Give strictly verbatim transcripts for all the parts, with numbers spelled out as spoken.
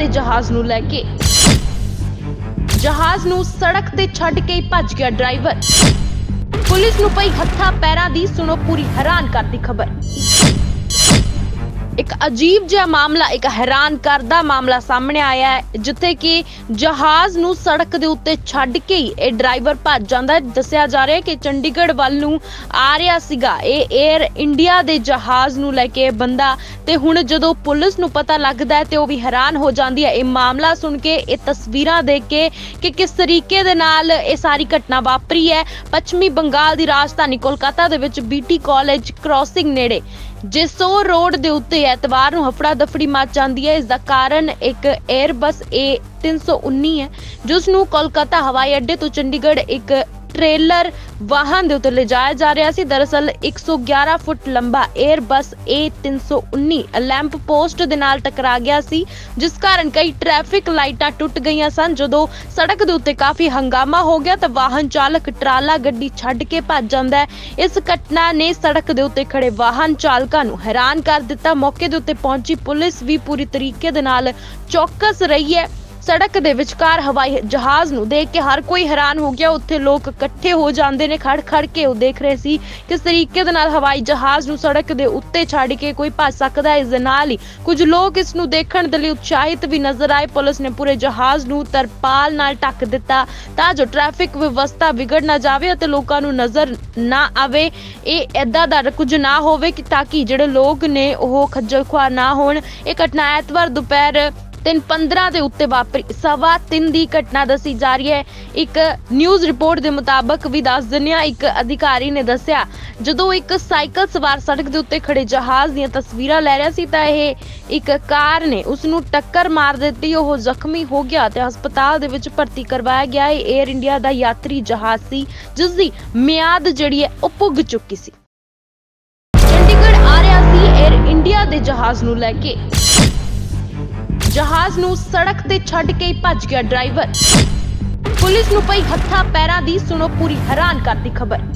ਦੇ ਜਹਾਜ਼ ਨੂੰ ਲੈ ਕੇ। जहाज नूं सड़क ते छड्ड के भज गया ड्राइवर। पुलिस नूं पई हत्था पैरां दी सुनो पूरी हैरान करदी खबर। एक अजीब जिहा मामला, एक हैरान करदा मामला सामने आया है, जिथे कि जहाज नूं सड़क दे उत्ते छड्ड के ही ये ड्राइवर भज जांदा है। दस्सिया जा रहा है कि चंडीगढ़ वल नूं आ रहा सीगा ये एयर इंडिया दे जहाज नूं लैके बंदा, ते हुण जदों पुलिस नूं पता लगदा है ते ओह भी हैरान हो जांदी है ये मामला सुन के, ये तस्वीरां देख के कि किस तरीके दे नाल ये सारी घटना वापरी है। पश्चिमी बंगाल दी राजधानी कोलकाता दे विच बीटी कॉलेज क्रॉसिंग नेड़े जिसो रोड दे उत्ते एतवार नूं हफड़ा दफड़ी मच जांदी है। इसदा कारण एक एयरबस ए तीन सौ उन्नी है, जिस नूं कोलकाता हवाई अड्डे तो चंडीगढ़ एक ट्रेलर वाहन दे उत्ते ले जाया जा रहा सी। दरअसल एक सौ ग्यारह फुट लंबा एयरबस ए तीन सौ उन्नी लैंप पोस्ट दे नाल टकरा गया सी, जिस कारण कई ट्रैफिक लाइटां टुट गईयां सन। जदों सड़क दे उत्ते काफी हंगामा हो गया तो वाहन चालक ट्राला गड्डी छड्ड के भज जांदा है। इस घटना ने सड़क दे उत्ते खड़े वाहन चालकां नूं हैरान कर दिता। मौके दे उत्ते पहुंची पुलिस भी पूरी तरीके दे नाल चौकस रही है। सड़क दे विचकार हवाई जहाज नूं देख के हर कोई हैरान हो गया। उत्थे लोग इकट्ठे हो जांदे ने, खड़ खड़ के वो देख रहे सी किस तरीके दे नाल हवाई जहाज नूं सड़क दे उत्ते छड्ड के कोई भज सकदा है। इस दे नाल ही कुछ लोग इस नूं देखण दे लई उत्साहित भी नजर आए। पुलिस ने पूरे जहाज नूं तरपाल नाल ढक दिता तां जो ट्रैफिक व्यवस्था विगड़ ना जावे अते लोकां नूं नजर ना आवे, ਇਹ इदां दा कुछ ना होवे कि ताकि ਜਿਹੜੇ लोग ने ਉਹ खज्जल खुआर ना होण। ਇਹ घटना ਐਤਵਾਰ ਦੁਪਹਿਰ तीन पंद्रह के उत्ते वापरी सवा तीन की घटना दसी जा रही है। एक न्यूज़ रिपोर्ट के मुताबक भी दस दिनिया एक अधिकारी ने दस्सिया जदों एक साइकिल सवार सड़क के उत्ते खड़े जहाज दी तस्वीरां लै रहा सी तां इह एक कार ने उसनूं टक्कर मार दित्ती। ओह जख्मी हो गया ते हस्पताल दे विच भर्ती करवाया गया। एयर इंडिया का यात्री जहाज सी जिसकी मियाद जिहड़ी है ओह पुग चुकी सी। चंडीगढ़ आ रहा सी एयर इंडिया के जहाज नूं लैके। जहाज नूं सड़क ते छड्ड के भज गया ड्राइवर। पुलिस नूं पई हत्था पैरां दी सुनो पूरी हैरान करदी खबर।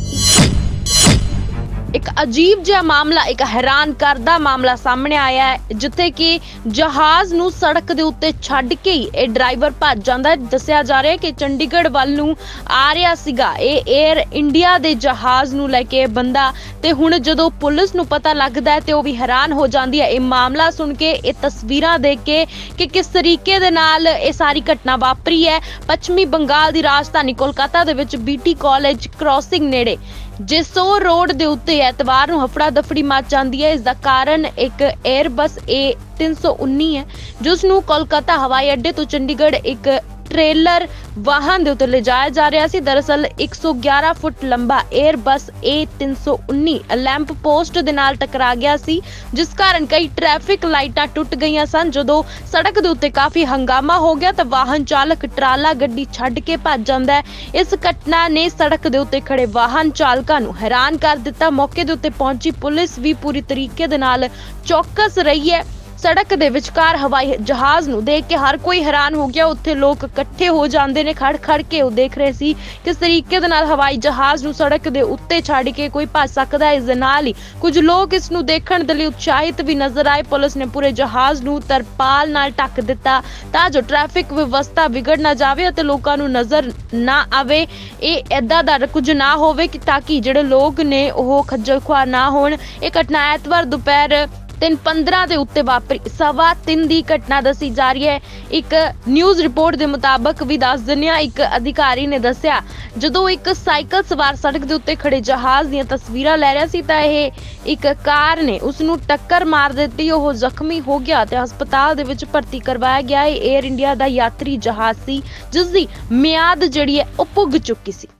एक अजीब जिहा मामला, एक हैरान करदा मामला सामने आया है, जिथे कि जहाज नूं सड़क दे उत्ते छड्ड के ही ये ड्राइवर भज जांदा है। दस्सिया जा रहा है कि चंडीगढ़ वल नूं आ रहा सीगा ये एयर इंडिया दे जहाज नूं लैके बंदा, ते हुण जदों पुलिस नूं पता लगदा है ते ओह भी हैरान हो जांदी है ये मामला सुन के, ये तस्वीरां देख के कि किस तरीके दे नाल ये सारी घटना वापरी है। पश्चिमी बंगाल दी राजधानी कोलकाता दे विच बीटी कॉलेज क्रॉसिंग नेड़े जिसो रोड दे उत्ते एतवार नूं हफड़ा दफड़ी मच जांदी है। इसदा कारण एक एयरबस ए तीन सौ उन्नी है, जिस नूं कोलकाता हवाई अड्डे तो चंडीगढ़ एक ट्रेलर वाहन दे उत्ते ले जाया जा रहा सी। दरअसल एक सौ ग्यारह फुट लंबा एयरबस ए तीन सौ उन्नी लैंप पोस्ट दे नाल टकरा गया सी, जिस कारण कई ट्रैफिक लाइटां टुट गईयां सन। जदों सड़क दे उत्ते काफी हंगामा हो गया तो वाहन चालक ट्राला गड्डी छड्ड के भज जांदा है। इस घटना ने सड़क दे उत्ते खड़े वाहन चालकां नूं हैरान कर दिता। मौके दे उत्ते पहुंची पुलिस भी पूरी तरीके दे नाल चौकस रही है। सड़क दे विचकार हवाई जहाज नूं देख के हर कोई हैरान हो गया। उत्थे लोग इकट्ठे हो जांदे ने, खड़ खड़ के वो देख रहे सी किस तरीके दे नाल हवाई जहाज नूं सड़क दे उत्ते छड्ड के कोई भज सकदा है। इस दे नाल ही कुछ लोग इस नूं देखण दे लई उत्साहित भी नजर आए। पुलिस ने पूरे जहाज नूं तरपाल नाल ढक दिता तां जो ट्रैफिक व्यवस्था विगड़ ना जावे अते लोकां नूं नजर ना आवे, ਇਹ इदां दा कुछ ना होवे कि ताकि ਜਿਹੜੇ लोग ने ਉਹ खज्जल खुआर ना होण। ਇਹ घटना ਐਤਵਾਰ ਦੁਪਹਿਰ तीन पंद्रह के उत्ते वापरी सवा तीन की घटना दसी जा रही है। एक न्यूज़ रिपोर्ट के मुताबक भी दस दिनिया एक अधिकारी ने दस्सिया जदों एक साइकिल सवार सड़क के उत्ते खड़े जहाज दी तस्वीरां लै रहा सी तां इह एक कार ने उसनूं टक्कर मार दित्ती। ओह जख्मी हो गया ते हस्पताल दे विच भर्ती करवाया गया। एयर इंडिया का यात्री जहाज सी जिसकी मियाद जिहड़ी है ओह पुग चुकी सी।